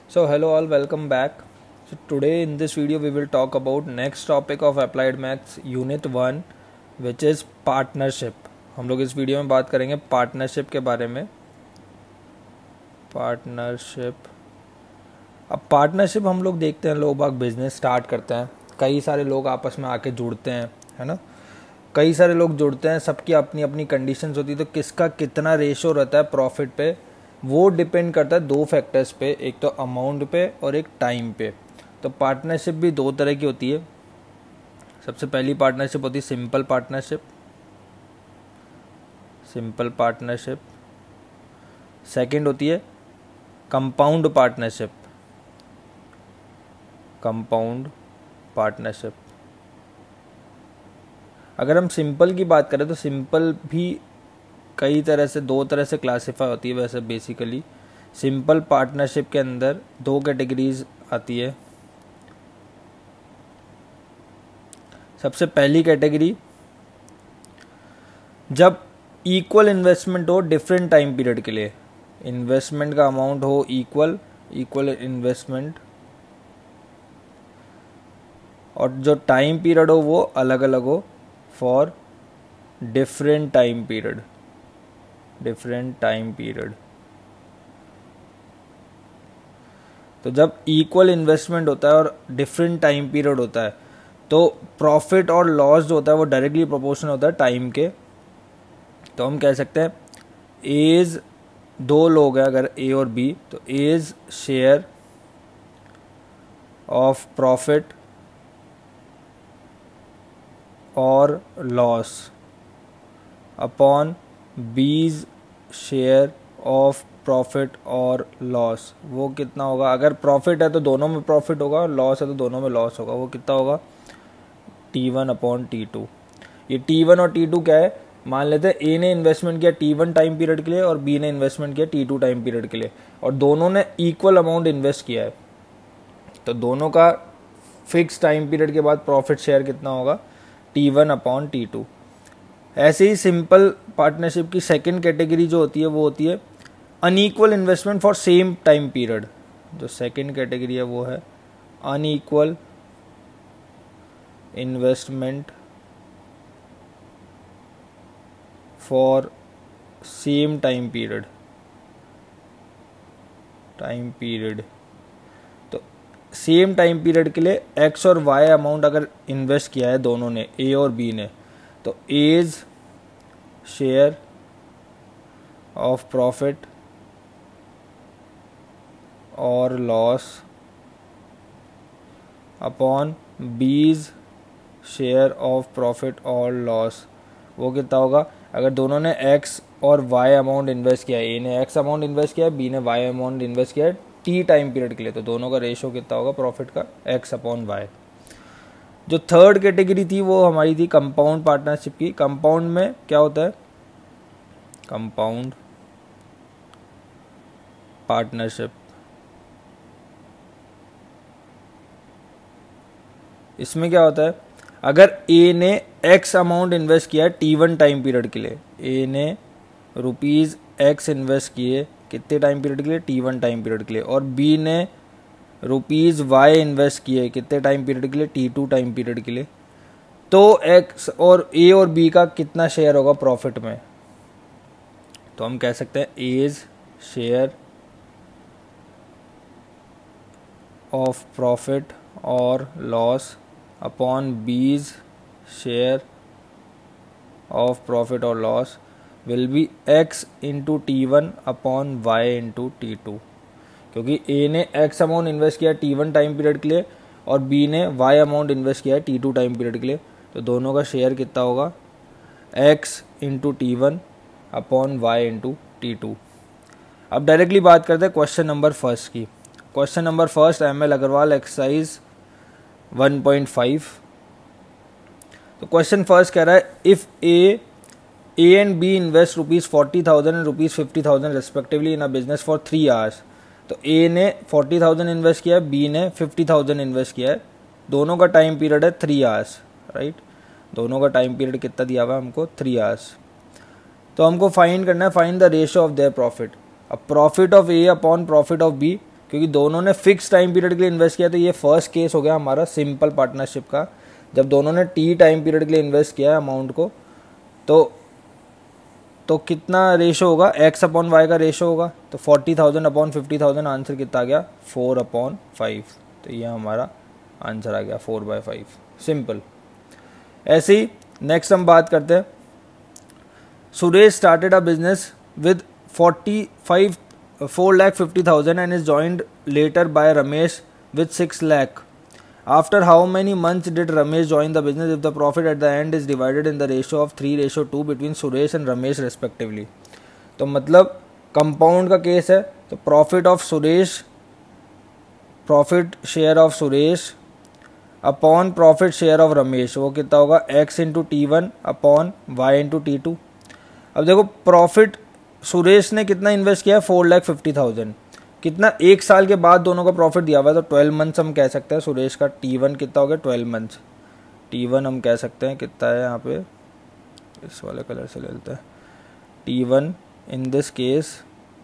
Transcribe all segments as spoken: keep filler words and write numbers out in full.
So hello all, welcome back. So today in this video we will talk about next topic of applied maths unit one which is partnership. हम लोग इस video में बात करेंगे partnership के बारे में. पार्टनरशिप. अब पार्टनरशिप हम लोग देखते हैं, लोग बाग बिजनेस स्टार्ट करते हैं, कई सारे लोग आपस में आके जुड़ते हैं, है ना. कई सारे लोग जुड़ते हैं, सबकी अपनी अपनी कंडीशंस होती है, तो किसका कितना रेशो रहता है प्रॉफिट पे वो डिपेंड करता है दो फैक्टर्स पे, एक तो अमाउंट पे और एक टाइम पे. तो पार्टनरशिप भी दो तरह की होती है. सबसे पहली पार्टनरशिप होती है simple partnership. Simple partnership. Second होती है कंपाउंड पार्टनरशिप. Compound partnership. अगर हम सिंपल की बात करें तो सिंपल भी कई तरह से, दो तरह से क्लासिफाई होती है. वैसे बेसिकली सिंपल पार्टनरशिप के अंदर दो कैटेगरीज आती है. सबसे पहली कैटेगरी, जब इक्वल इन्वेस्टमेंट हो डिफरेंट टाइम पीरियड के लिए. इन्वेस्टमेंट का अमाउंट हो इक्वल इक्वल इन्वेस्टमेंट, और जो टाइम पीरियड हो वो अलग अलग हो for different time period. Different time period. तो जब इक्वल इन्वेस्टमेंट होता है और डिफरेंट टाइम पीरियड होता है तो प्रॉफिट और लॉस जो होता है वो डायरेक्टली प्रोपोर्शनल होता है टाइम के. तो हम कह सकते हैं एज, दो लोग हैं अगर ए और बी, तो एज शेयर ऑफ प्रॉफिट और loss upon B's share of profit और लॉस. वो कितना होगा? अगर प्रॉफिट है तो दोनों में प्रॉफिट होगा, और लॉस है तो दोनों में लॉस होगा. वो कितना होगा? T one upon T two. ये टी वन और टी टू क्या है? मान लेते हैं ए ने इन्वेस्टमेंट किया टी वन टाइम पीरियड के लिए और बी ने इन्वेस्टमेंट किया टी टू टाइम पीरियड के लिए, और दोनों ने इक्वल अमाउंट इन्वेस्ट किया है. तो दोनों का फिक्स टाइम पीरियड के बाद प्रॉफिट शेयर कितना होगा? T one upon T two. ऐसे ही सिंपल पार्टनरशिप की सेकंड कैटेगरी जो होती है वो होती है unequal investment for same time period. जो सेकंड कैटेगरी है वो है unequal investment for same time period. Time period. तो सेम टाइम पीरियड के लिए एक्स और वाई अमाउंट अगर इन्वेस्ट किया है दोनों ने, ए और बी ने, तो एज शेयर ऑफ प्रॉफिट और loss upon B's share of profit और लॉस. वो कितना होगा? अगर दोनों ने एक्स और वाई अमाउंट इन्वेस्ट किया है, ए ने एक्स अमाउंट इन्वेस्ट किया है, बी ने वाई अमाउंट इन्वेस्ट किया है टी टाइम पीरियड के लिए, तो दोनों का रेशो कितना होगा प्रॉफिट का? X upon Y. जो थर्ड कैटेगरी थी वो हमारी थी कंपाउंड पार्टनरशिप की. कंपाउंड में क्या होता है? Compound partnership. इसमें क्या होता है? अगर ए ने एक्स अमाउंट इन्वेस्ट किया है टी वन टाइम पीरियड के लिए, ए ने रुपीज एक्स इन्वेस्ट किए कितने टाइम पीरियड के लिए? टी वन टाइम पीरियड के लिए, और बी ने रुपीज वाई इन्वेस्ट किए कितने टाइम पीरियड के लिए? टी टू टाइम पीरियड के लिए. तो एक्स और ए और बी का कितना शेयर होगा प्रॉफिट में? तो हम कह सकते हैं एज शेयर ऑफ प्रॉफिट और loss upon B's share of profit और loss will be X into T one upon Y into T two. क्योंकि ए ने एक्स अमाउंट इन्वेस्ट किया टी वन टाइम पीरियड के लिए और बी ने Y amount invest किया है टी टू टाइम पीरियड के लिए, तो दोनों का शेयर कितना होगा? X into T one upon Y into T two. अब डायरेक्टली बात करते हैं क्वेश्चन नंबर फर्स्ट की. Question number first M L Agarwal exercise one point five. तो क्वेश्चन फर्स्ट कह रहा है if A A and B invest rupees forty thousand and rupees fifty thousand respectively in a business for three hours. तो A ने forty thousand invest किया है, B ने fifty thousand invest किया है. दोनों का टाइम पीरियड है थ्री आवर्स, राइट. दोनों का टाइम पीरियड कितना दिया हुआ है हमको? Three hours. तो हमको फाइंड करना है, find the ratio of their profit. अब profit of A upon profit of B, क्योंकि दोनों ने फिक्स टाइम पीरियड के लिए इन्वेस्ट किया। तो ये फर्स्ट केस हो गया हमारा सिंपल पार्टनरशिप का, जब दोनों ने टी टाइम पीरियड के लिए इन्वेस्ट किया है अमाउंट को, तो तो कितना रेशो होगा, एक्स अपॉन वाई का रेशो होगा। तो forty thousand upon fifty thousand answer कितना आ गया, फोर अपॉन फाइव। तो ये हमारा आंसर आ गया फोर बाय फाइव, सिंपल। ऐसे ही नेक्स्ट हम बात करते हैं, Suresh started a business with forty five four lakh fifty thousand and is joined later by Ramesh with six lakh. After how many months did Ramesh join the business if the profit at the end is divided in the ratio of three ratio two between Suresh and Ramesh respectively? तो मतलब compound का case है, तो profit of Suresh, profit share of Suresh upon profit share of Ramesh, वो कितना होगा, x into T one upon Y into T two. अब देखो प्रॉफिट सुरेश ने कितना इन्वेस्ट किया है, फोर लैख फिफ्टी थाउजेंड, कितना एक साल के बाद दोनों का प्रॉफिट दिया हुआ है, तो ट्वेल्व मंथ्स हम कह सकते हैं। सुरेश का टी वन कितना हो गया, ट्वेल्व मंथ्स, टी वन हम कह सकते हैं कितना है, यहाँ पे इस वाले कलर से ले लेते हैं, T one in this case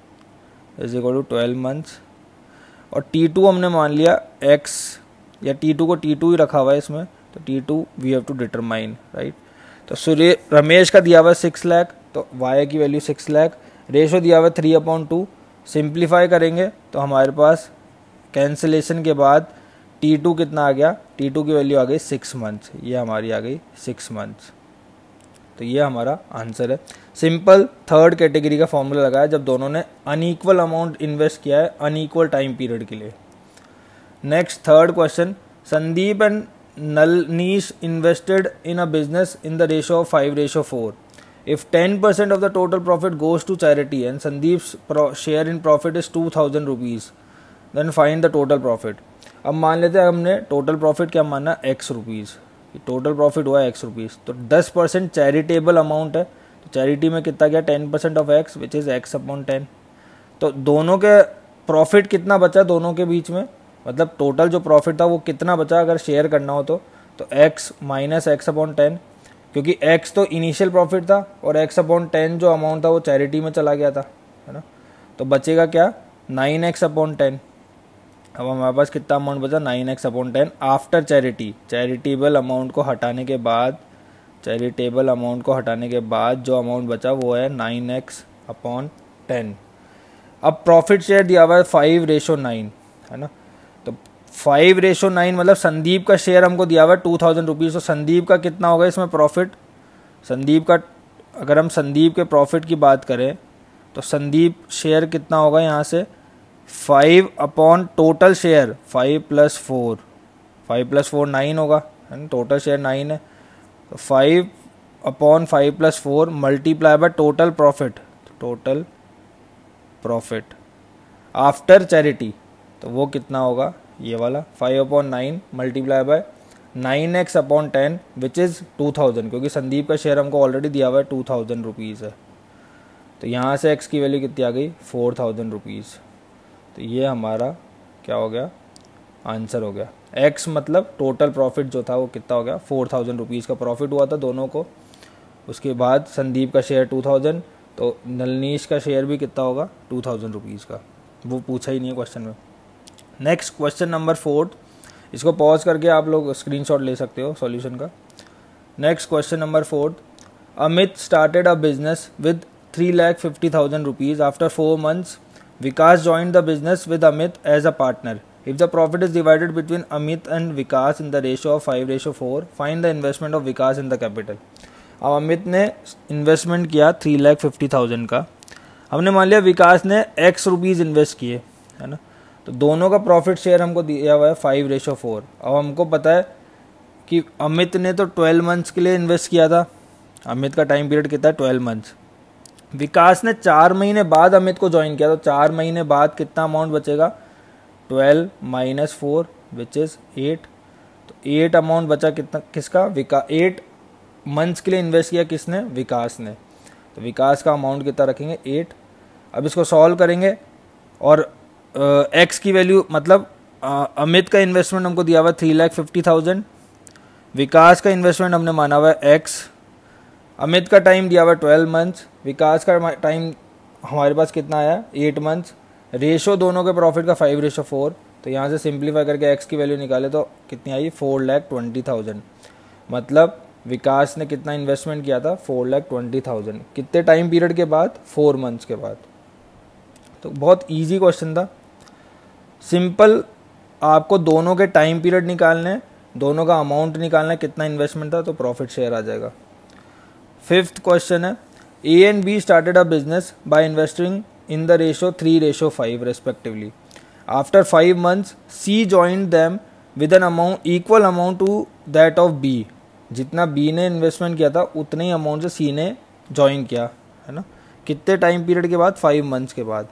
is equal to twelve months, और टी टू हमने मान लिया एक्स, या टी टू को टी टू ही रखा हुआ है इसमें, तो T two we have to determine, right. तो सुरेश रमेश का दिया हुआ है सिक्स लाख, तो वाई की वैल्यू सिक्स लाख, रेशो दिया हुआ है थ्री अपॉन टू, सिंप्लीफाई करेंगे तो हमारे पास कैंसिलेशन के बाद टी टू कितना आ गया, टी टू की वैल्यू आ गई सिक्स मंथ्स, ये हमारी आ गई सिक्स मंथ्स। तो ये हमारा आंसर है। सिंपल थर्ड कैटेगरी का फॉर्मूला लगाया जब दोनों ने अनइक्वल अमाउंट इन्वेस्ट किया है अनइक्वल टाइम पीरियड के लिए। Next third question, Sandeep and Nalnish invested in a business in the ratio of five ratio four. If ten percent of the total profit goes to charity and Sandeep's pro- share in profit is two thousand rupees, then find the total profit. अब मान लेते हैं हमने total profit क्या माना, x rupees, total profit हुआ है x rupees, तो दस परसेंट चैरिटेबल अमाउंट है, तो चैरिटी में कितना गया, ten percent of X which is X upon ten. तो दोनों के प्रॉफिट कितना बचा दोनों के बीच में, मतलब टोटल जो प्रॉफिट था वो कितना बचा अगर शेयर करना हो तो तो X minus X upon ten, क्योंकि x तो इनिशियल प्रॉफिट था और x अपॉन टेन जो अमाउंट था वो चैरिटी में चला गया था, है ना। तो बचेगा क्या, नाइन एक्स अपॉन टेन। अब हमारे पास कितना अमाउंट बचा, nine X upon ten after charity, charitable amount को हटाने के बाद, चैरिटेबल अमाउंट को हटाने के बाद जो अमाउंट बचा वो है नाइन एक्स अपॉन टेन। अब प्रॉफिट शेयर दिया हुआ है फाइव रेशो नाइन, है ना। तो फाइव रेशो नाइन मतलब संदीप का शेयर हमको दिया हुआ है टू थाउजेंड रुपीज़, तो संदीप का कितना होगा इसमें प्रॉफिट, संदीप का अगर हम संदीप के प्रॉफिट की बात करें तो संदीप शेयर कितना होगा यहाँ से, five upon total share five plus four, five plus four nine होगा, है ना, टोटल शेयर नाइन है, तो five upon five plus four multiply by total profit, total profit after charity, तो वो कितना होगा, ये वाला five upon nine multiply by nine X upon ten which is two thousand, क्योंकि संदीप का शेयर हमको ऑलरेडी दिया हुआ है टू थाउजेंड रुपीज़ है, तो यहाँ से एक्स की वैल्यू कितनी आ गई, फोर थाउजेंड रुपीज़। तो ये हमारा क्या हो गया, आंसर हो गया। एक्स मतलब टोटल प्रॉफिट जो था वो कितना हो गया, फोर थाउजेंड रुपीज़ का प्रॉफिट हुआ था दोनों को। उसके बाद संदीप का शेयर टू थाउजेंड, तो नलनीश का शेयर भी कितना होगा, टू थाउजेंड रुपीज़ का, वो पूछा ही नहीं है क्वेश्चन में। नेक्स्ट क्वेश्चन नंबर फोर्थ, इसको पॉज करके आप लोग स्क्रीनशॉट ले सकते हो सॉल्यूशन का। Next question number fourth, Amit started a business with three lakh fifty thousand rupees after four months Vikas joined the business with Amit as a partner. If the profit is divided between Amit and Vikas in the ratio of five ratio four, find the investment of Vikas in the capital. अब अमित ने investment किया three lakh fifty thousand का, हमने मान लिया विकास ने x rupees invest किए, है ना, तो दोनों का प्रॉफिट शेयर हमको दिया हुआ है फाइव रेशो फोर। अब हमको पता है कि अमित ने तो ट्वेल्व मंथ्स के लिए इन्वेस्ट किया था, अमित का टाइम पीरियड कितना है, ट्वेल्व मंथ्स। विकास ने चार महीने बाद अमित को ज्वाइन किया, तो चार महीने बाद कितना अमाउंट बचेगा, twelve minus four which is eight, तो एट अमाउंट बचा कितना, किसका, विकास, एट मंथ्स के लिए इन्वेस्ट किया किसने, विकास ने, तो विकास का अमाउंट कितना रखेंगे, एट। अब इसको सॉल्व करेंगे और एक्स uh, की वैल्यू मतलब uh, अमित का इन्वेस्टमेंट हमको दिया हुआ है three lakh fifty thousand, Vikas का इन्वेस्टमेंट हमने माना हुआ है एक्स, अमित का टाइम दिया हुआ है ट्वेल्व मंथ्स, विकास का टाइम हमारे पास कितना आया, एट मंथ्स, रेशो दोनों के प्रॉफिट का फाइव रेशो फोर, तो यहाँ से सिंप्लीफाई करके एक्स की वैल्यू निकाले तो कितनी आई, फोर लैख ट्वेंटी थाउजेंड। मतलब विकास ने कितना इन्वेस्टमेंट किया था, फोर लैख ट्वेंटी थाउजेंड। कितने टाइम पीरियड के बाद, फोर मंथ्स के बाद। तो बहुत इजी क्वेश्चन था, सिंपल। आपको दोनों के टाइम पीरियड निकालने हैं, दोनों का अमाउंट निकालना है, कितना इन्वेस्टमेंट था, तो प्रॉफिट शेयर आ जाएगा। फिफ्थ क्वेश्चन है, A and B started a business by investing in the ratio three ratio five respectively. After five months C joined them with an amount equal amount to that of B. जितना B ने investment किया था उतने ही amount से सी ने join किया, है ना। कितने टाइम पीरियड के बाद, फाइव मंथ्स के बाद।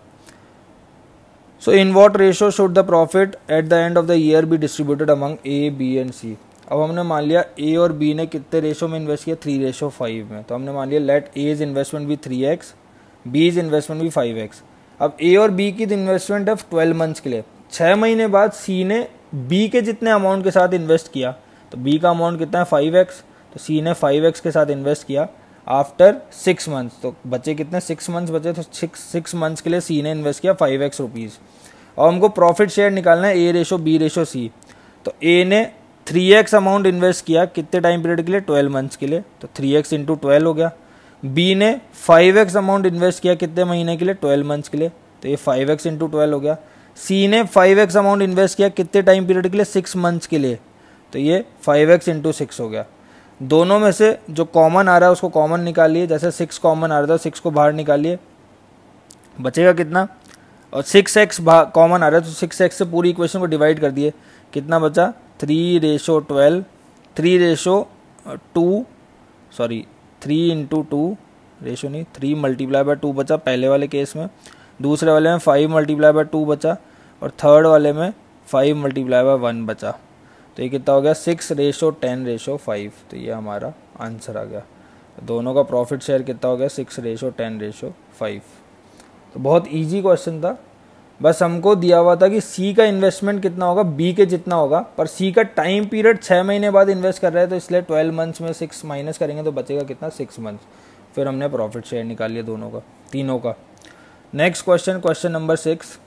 So in what ratio should the profit at the end of the year be distributed among A B and C. अब हमने मान लिया ए और बी ने कितने रेशो में इन्वेस्ट किया, थ्री रेशो फाइव में। तो हमने मान लिया लेट एज इन्वेस्टमेंट भी थ्री एक्स, बीज इन्वेस्टमेंट भी फाइव एक्स। अब ए और बी की इन्वेस्टमेंट है ट्वेल्व मंथ्स के लिए। छः महीने बाद सी ने बी के जितने अमाउंट के साथ इन्वेस्ट किया, तो बी का अमाउंट कितना है, फाइव एक्स, तो सी ने फाइव एक्स के साथ इन्वेस्ट किया आफ्टर सिक्स मंथ्स। तो बचे कितने, सिक्स मंथ्स बचे, तो सिक्स सिक्स मंथ्स के लिए सी ने इन्वेस्ट किया फाइव एक्स रुपीज़। और हमको प्रॉफिट शेयर निकालना है A ratio B ratio C. तो ए ने थ्री एक्स अमाउंट इन्वेस्ट किया कितने टाइम पीरियड के लिए, ट्वेल्व मंथ्स के लिए, तो थ्री एक्स इंटू ट्वेल्व हो गया। बी ने फाइव एक्स अमाउंट इन्वेस्ट किया कितने महीने के लिए, ट्वेल्व मंथ्स के लिए, तो ये फाइव एक्स इंटू ट्वेल्व हो गया। सी ने फाइव एक्स अमाउंट इन्वेस्ट किया कितने टाइम पीरियड के लिए, सिक्स मंथ्स के लिए, तो ये फाइव एक्स इंटू सिक्स हो गया। दोनों में से जो कॉमन आ रहा है उसको कॉमन निकालिए। जैसे सिक्स कॉमन आ रहा था, सिक्स को बाहर निकालिए, बचेगा कितना, और सिक्स एक्स कॉमन आ रहा है तो सिक्स एक्स से पूरी इक्वेशन को डिवाइड कर दिए, कितना बचा, three ratio twelve, three ratio two, sorry three into two, ratio नहीं, थ्री मल्टीप्लाई बाय टू बचा पहले वाले केस में, दूसरे वाले में फाइव मल्टीप्लाई बाय टू बचा, और थर्ड वाले में फाइव मल्टीप्लाई बाय वन बचा। तो ये कितना हो गया, six ratio ten ratio five. तो ये हमारा आंसर आ गया। तो दोनों का प्रॉफिट शेयर कितना हो गया, six ratio ten ratio five. तो बहुत इजी क्वेश्चन था, बस हमको दिया हुआ था कि सी का इन्वेस्टमेंट कितना होगा, बी के जितना होगा, पर सी का टाइम पीरियड छः महीने बाद इन्वेस्ट कर रहा है, तो इसलिए ट्वेल्व मंथ्स में सिक्स माइनस करेंगे तो बचेगा कितना, सिक्स मंथ्स। फिर हमने प्रॉफिट शेयर निकाल लिया दोनों का, तीनों का। Next question, question number six,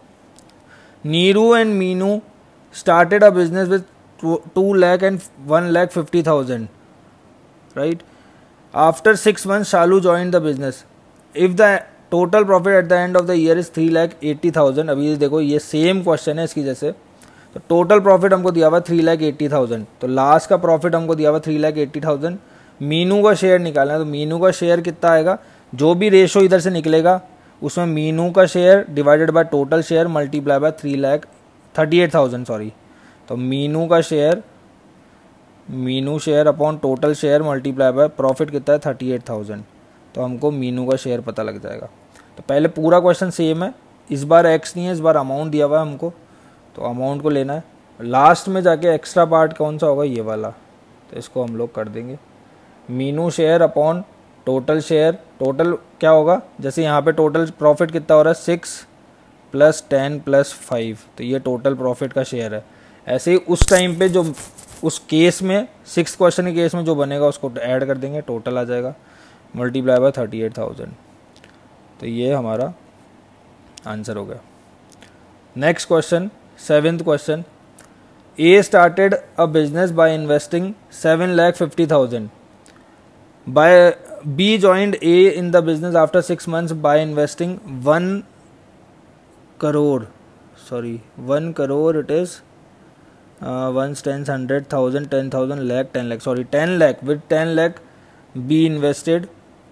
Neeru and Meenu started a business with two lakh and one lakh fifty thousand, right. After six months Shalu join the business. If the total profit at the end of the year is three lakh eighty thousand. अभी ये देखो, ये same question है इसकी जैसे। तो total profit हमको दिया हुआ थ्री लैख एट्टी थाउजेंड, तो लास्ट का प्रॉफिट हमको दिया हुआ three lakh eighty thousand. Meenu का शेयर निकालना है, तो मीनू का शेयर कितना आएगा, जो भी रेशो इधर से निकलेगा उसमें मीनू का share divided by total share multiply by three lakh thirty eight thousand sorry. तो मीनू का share, Meenu share upon total share multiply by profit कितना है, थर्टी एट थाउजेंड। तो हमको मीनू का शेयर पता लग जाएगा। तो पहले पूरा क्वेश्चन सेम है, इस बार एक्स नहीं है, इस बार अमाउंट दिया हुआ है हमको, तो अमाउंट को लेना है। लास्ट में जाके एक्स्ट्रा पार्ट कौन सा होगा, ये वाला, तो इसको हम लोग कर देंगे Meenu share upon total share. Total क्या होगा, जैसे यहाँ पे टोटल प्रॉफिट कितना हो रहा है, six plus ten plus five, तो ये टोटल प्रॉफिट का शेयर है। ऐसे ही उस टाइम पे जो उस केस में, सिक्स क्वेश्चन के केस में जो बनेगा उसको ऐड कर देंगे, टोटल आ जाएगा multiply by thirty eight thousand. तो ये हमारा आंसर हो गया। Next question, seventh question, A started a business by investing seven lakh fifty thousand. By B joined A in the business after six months by investing one crore sorry one crore it is one tens hundred thousand ten thousand lakh ten lakh sorry ten lakh with ten lakh B invested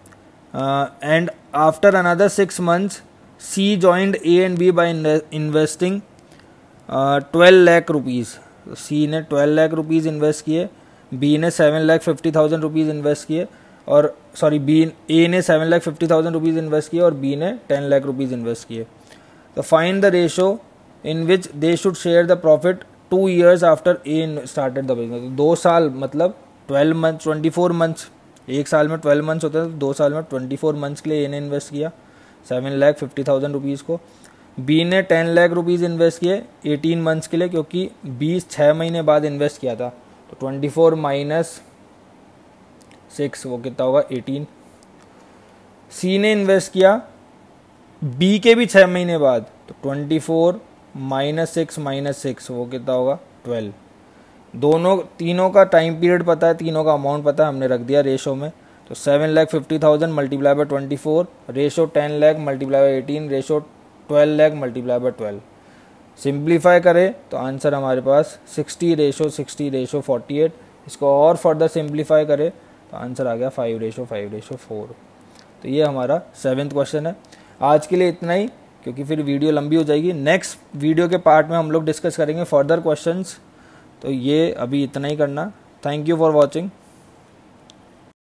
and after another six months C joined A and B by investing twelve lakh rupees. C ने twelve lakh rupees invest किए, B ने seven lakh fifty thousand rupees invest किए, और sorry B A ने seven lakh fifty thousand rupees invest किए और B ने ten lakh rupees invest किए। तो find the ratio in which they should share the profit two years after A started the business. दो साल मतलब twelve month twenty four months, एक साल में ट्वेल्व मंथ्स होते हैं, तो दो साल में ट्वेंटी फोर मंथ्स के लिए ए ने इन्वेस्ट किया seven lakh fifty thousand rupees को। बी ने टेन लाख रुपीज़ इन्वेस्ट किए एटीन मंथ्स के लिए, क्योंकि बीस छः महीने बाद इन्वेस्ट किया था, तो ट्वेंटी फोर माइनस सिक्स वो कितना होगा एटीन। सी ने इन्वेस्ट किया बी के भी छः महीने बाद, तो twenty four minus six minus six वो कितना होगा ट्वेल्व। दोनों तीनों का टाइम पीरियड पता है, तीनों का अमाउंट पता है, हमने रख दिया रेशो में। तो seven lakh fifty thousand multiply by twenty four, ratio ten lakh multiply by eighteen, ratio twelve lakh multiply by twelve. Simplify करें तो आंसर हमारे पास sixty ratio sixty ratio forty eight. इसको और फर्दर सिंप्लीफाई करें तो आंसर आ गया five ratio five ratio four. तो ये हमारा सेवेंथ क्वेश्चन है। आज के लिए इतना ही, क्योंकि फिर वीडियो लंबी हो जाएगी। नेक्स्ट वीडियो के पार्ट में हम लोग डिस्कस करेंगे फर्दर क्वेश्चंस। तो ये अभी इतना ही करना। Thank you for watching.